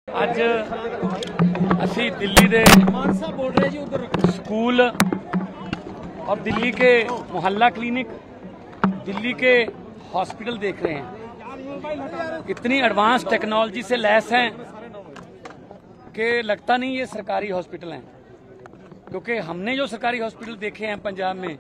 ਅੱਜ ਅਸੀਂ दिल्ली ਦੇ स्कूल और दिल्ली के मोहल्ला क्लिनिक, दिल्ली के हॉस्पिटल देख रहे हैं। इतनी एडवांस टेक्नोलॉजी से लैस हैं कि लगता नहीं ये सरकारी हॉस्पिटल हैं, क्योंकि हमने जो सरकारी हॉस्पिटल देखे हैं पंजाब में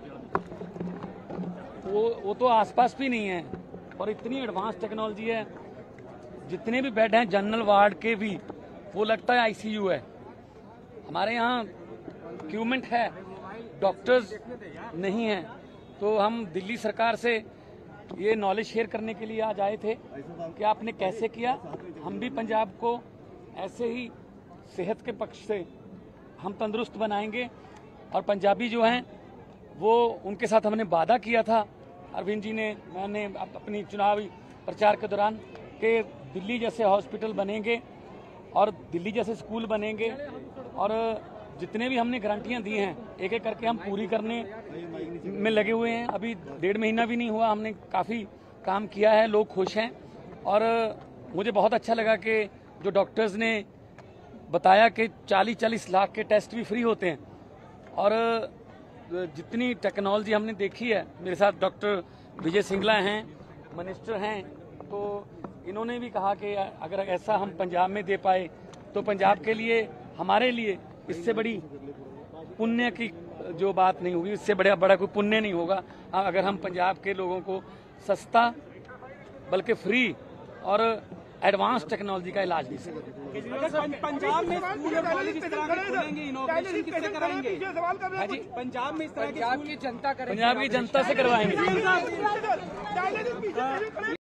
वो तो आसपास भी नहीं है। और इतनी एडवांस टेक्नोलॉजी है, जितने भी बेड हैं जनरल वार्ड के भी वो लगता है आईसीयू है। हमारे यहाँ इक्विपमेंट है, डॉक्टर्स नहीं हैं। तो हम दिल्ली सरकार से ये नॉलेज शेयर करने के लिए आज आए थे कि आपने कैसे किया। हम भी पंजाब को ऐसे ही सेहत के पक्ष से हम तंदुरुस्त बनाएंगे। और पंजाबी जो हैं वो उनके साथ हमने वादा किया था, अरविंद जी ने, मैंने अपनी चुनावी प्रचार के दौरान, कि दिल्ली जैसे हॉस्पिटल बनेंगे और दिल्ली जैसे स्कूल बनेंगे। और जितने भी हमने गारंटियां दी हैं एक एक करके हम पूरी करने में लगे हुए हैं। अभी 1.5 महीना भी नहीं हुआ, हमने काफ़ी काम किया है, लोग खुश हैं। और मुझे बहुत अच्छा लगा कि जो डॉक्टर्स ने बताया कि 40-40 लाख के टेस्ट भी फ्री होते हैं। और जितनी टेक्नोलॉजी हमने देखी है, मेरे साथ डॉक्टर विजय सिंगला हैं, मिनिस्टर हैं, तो इन्होंने भी कहा कि अगर ऐसा हम पंजाब में दे पाए तो पंजाब के लिए, हमारे लिए इससे बड़ी पुण्य की जो बात नहीं होगी, इससे बड़ा कोई पुण्य नहीं होगा अगर हम पंजाब के लोगों को सस्ता बल्कि फ्री और एडवांस टेक्नोलॉजी का इलाज दे सकें। पंजाब में स्कूल और कॉलेज इस तरह के खोलेंगे, इनोवेशन किससे कराएंगे? हाँ जी, पंजाब में इस तरह की जनता करेंगे, पंजाब की जनता से करवाएंगे।